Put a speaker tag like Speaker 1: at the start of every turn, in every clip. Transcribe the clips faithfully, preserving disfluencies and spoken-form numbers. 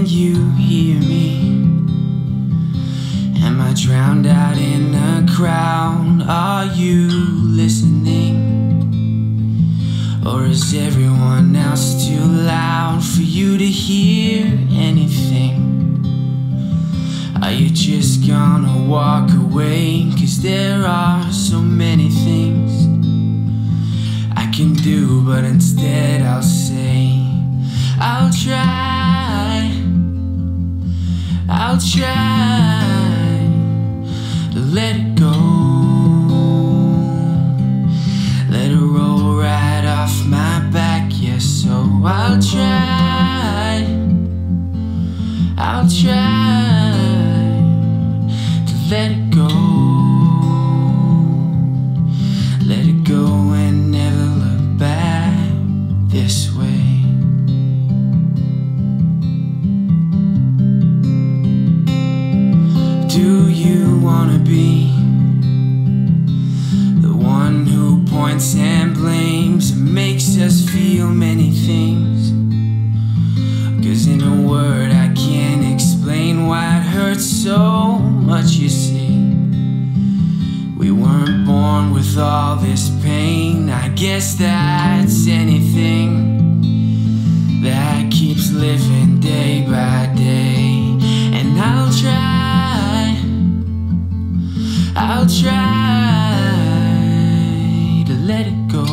Speaker 1: Can you hear me? Am I drowned out in a crowd? Are you listening? Or is everyone else too loud for you to hear anything? Are you just gonna walk away? 'Cause there are so many things I can do, but instead I'll say I'll try, I'll try to let it go, let it roll right off my back, yes, so I'll try, I'll try to let it go, let it go and never look back this way. Do you wanna be the one who points and blames and makes us feel many things? 'Cause in a word I can't explain why it hurts so much, you see. We weren't born with all this pain. I guess that's anything that keeps living day by day. And I'll try, I'll try to let it go,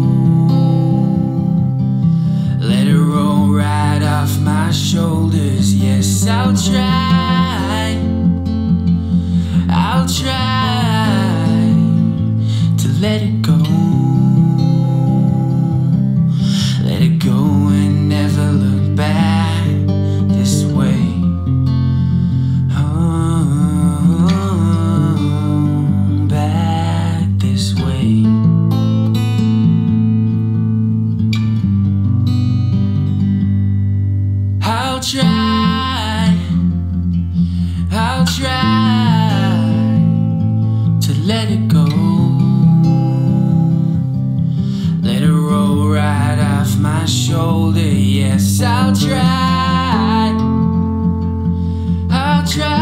Speaker 1: let it roll right off my shoulders. Yes, I'll try, I'll try to let it go, let it go and never look back this way. I'll try, I'll try to let it go, let it roll right off my shoulder. Yes, I'll try, I'll try